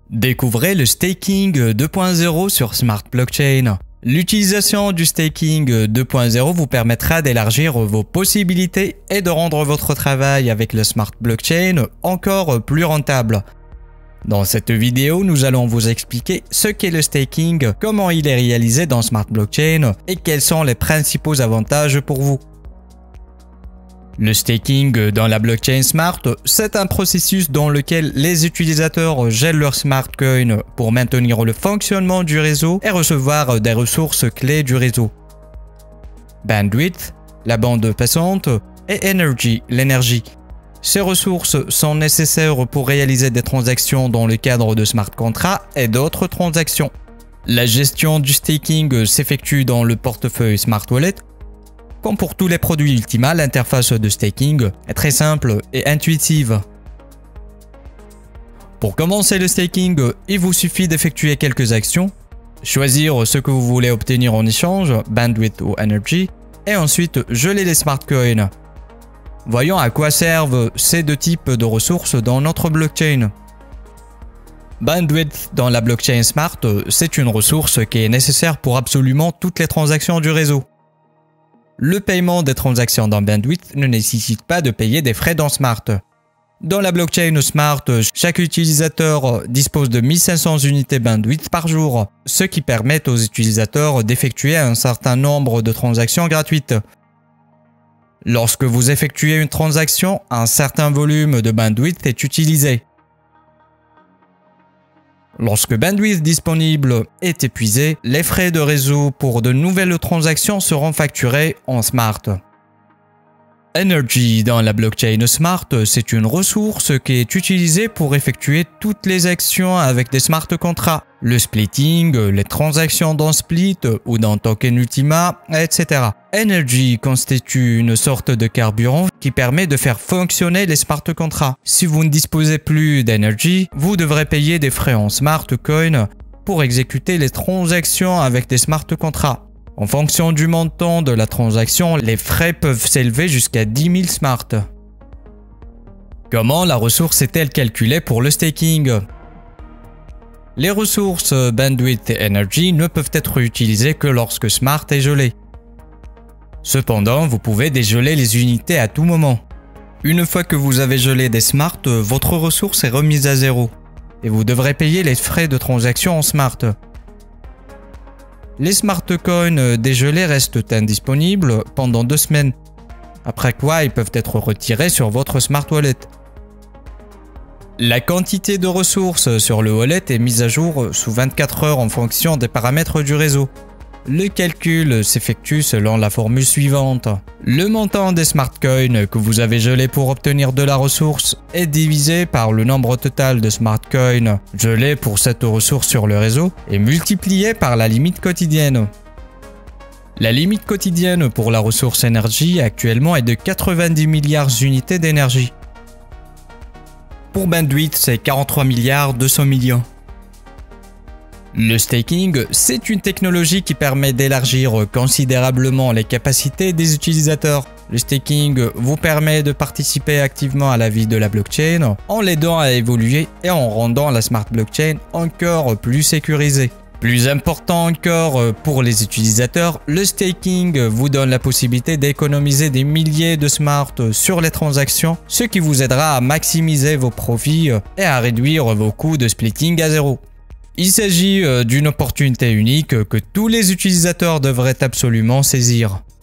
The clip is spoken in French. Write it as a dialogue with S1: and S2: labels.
S1: Découvrez le staking 2.0 sur Smart Blockchain. L'utilisation du staking 2.0 vous permettra d'élargir vos possibilités et de rendre votre travail avec le Smart Blockchain encore plus rentable. Dans cette vidéo, nous allons vous expliquer ce qu'est le staking, comment il est réalisé dans Smart Blockchain et quels sont les principaux avantages pour vous. Le staking dans la blockchain Smart, c'est un processus dans lequel les utilisateurs gèlent leur Smart Coin pour maintenir le fonctionnement du réseau et recevoir des ressources clés du réseau. Bandwidth, la bande passante, et Energy, l'énergie. Ces ressources sont nécessaires pour réaliser des transactions dans le cadre de smart contracts et d'autres transactions. La gestion du staking s'effectue dans le portefeuille Smart Wallet. Comme pour tous les produits Ultima, l'interface de staking est très simple et intuitive. Pour commencer le staking, il vous suffit d'effectuer quelques actions, choisir ce que vous voulez obtenir en échange, Bandwidth ou Energy, et ensuite geler les Smart Coins. Voyons à quoi servent ces deux types de ressources dans notre blockchain. Bandwidth dans la blockchain Smart, c'est une ressource qui est nécessaire pour absolument toutes les transactions du réseau. Le paiement des transactions dans Bandwidth ne nécessite pas de payer des frais dans Smart. Dans la blockchain Smart, chaque utilisateur dispose de 1500 unités Bandwidth par jour, ce qui permet aux utilisateurs d'effectuer un certain nombre de transactions gratuites. Lorsque vous effectuez une transaction, un certain volume de Bandwidth est utilisé. Lorsque Bandwidth disponible est épuisé, les frais de réseau pour de nouvelles transactions seront facturés en Smart. Energy dans la blockchain Smart, c'est une ressource qui est utilisée pour effectuer toutes les actions avec des smart contracts, le splitting, les transactions dans Split ou dans Token Ultima, etc. Energy constitue une sorte de carburant qui permet de faire fonctionner les smart contracts. Si vous ne disposez plus d'Energy, vous devrez payer des frais en smart coin pour exécuter les transactions avec des smart contracts. En fonction du montant de la transaction, les frais peuvent s'élever jusqu'à 10 000 smart. Comment la ressource est-elle calculée pour le staking? Les ressources Bandwidth et Energy ne peuvent être utilisées que lorsque Smart est gelé. Cependant, vous pouvez dégeler les unités à tout moment. Une fois que vous avez gelé des Smart, votre ressource est remise à zéro et vous devrez payer les frais de transaction en Smart. Les Smart Coins dégelés restent indisponibles pendant 2 semaines, après quoi ils peuvent être retirés sur votre Smart Wallet. La quantité de ressources sur le wallet est mise à jour sous 24 heures en fonction des paramètres du réseau. Le calcul s'effectue selon la formule suivante. Le montant des Smart Coins que vous avez gelés pour obtenir de la ressource est divisé par le nombre total de Smart Coins gelés pour cette ressource sur le réseau et multiplié par la limite quotidienne. La limite quotidienne pour la ressource énergie actuellement est de 90 milliards d'unités d'énergie. Pour Bandwidth, c'est 43 milliards 200 millions. Le staking, c'est une technologie qui permet d'élargir considérablement les capacités des utilisateurs. Le staking vous permet de participer activement à la vie de la blockchain en l'aidant à évoluer et en rendant la smart blockchain encore plus sécurisée. Plus important encore pour les utilisateurs, le staking vous donne la possibilité d'économiser des milliers de smart sur les transactions, ce qui vous aidera à maximiser vos profits et à réduire vos coûts de splitting à zéro. Il s'agit d'une opportunité unique que tous les utilisateurs devraient absolument saisir.